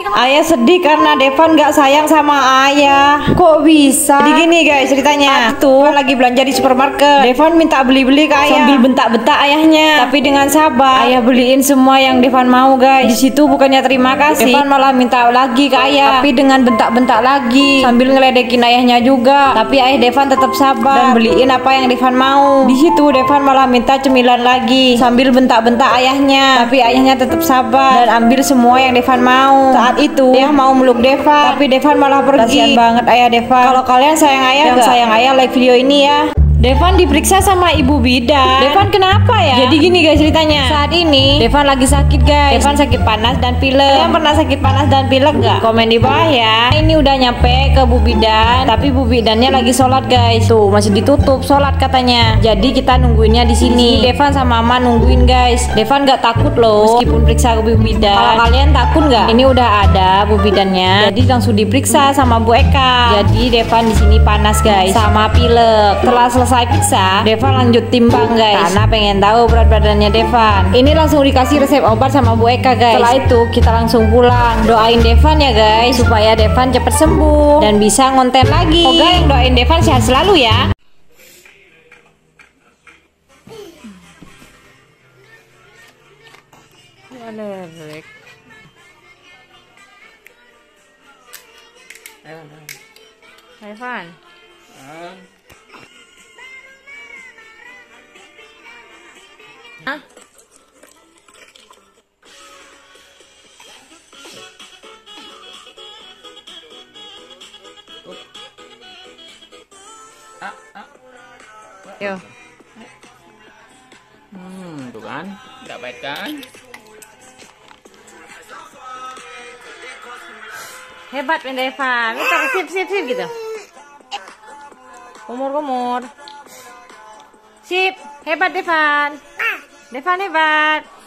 Ayah sedih karena Devan gak sayang sama ayah. Kok bisa? Jadi gini guys ceritanya. Tuh lagi belanja di supermarket. Devan minta beli-beli ke ayah sambil bentak-bentak ayahnya. Tapi dengan sabar, ayah beliin semua yang Devan mau guys. Di situ bukannya terima kasih, Devan malah minta lagi ke ayah. Tapi dengan bentak-bentak lagi sambil ngeledekin ayahnya juga. Tapi ayah Devan tetap sabar dan beliin apa yang Devan mau. Di situ Devan malah minta cemilan lagi sambil bentak-bentak ayahnya. Tapi ayahnya tetap sabar dan ambil semua yang Devan mau. Saat itu dia mau meluk Devan, tapi Devan malah pergi. Kasian banget ayah Devan. Kalau kalian sayang ayah, yang sayang ayah like video ini ya. Devan diperiksa sama ibu bidan. Devan kenapa ya? Jadi gini guys ceritanya. Saat ini Devan lagi sakit guys. Devan sakit panas dan pilek. Kalian pernah sakit panas dan pilek gak? Komen di bawah ya. Ini udah nyampe ke bu bidan, tapi bu bidannya lagi sholat guys. Tuh masih ditutup sholat katanya. Jadi kita nungguinnya di sini. Devan sama mama nungguin guys. Devan gak takut loh meskipun periksa ke bu bidan. Kalau kalian takut nggak? Ini udah ada bu bidannya. Jadi langsung diperiksa sama Bu Eka. Jadi Devan di sini panas guys sama pilek. Setelah selesai periksa, Devan lanjut timbang guys karena pengen tahu berat badannya Devan. Ini langsung dikasih resep obat sama Bu Eka guys. Setelah itu kita langsung pulang. Doain Devan ya guys supaya Devan cepet sembuh dan bisa ngonten lagi. Semoga yang doain Devan sehat selalu ya. Alerek. Devan. Hah? Yo. Tuh kan, nggak baik kan? Hebat Devan. Minta sip gitu. Kumur. Sip, hebat Devan. Devan hebat.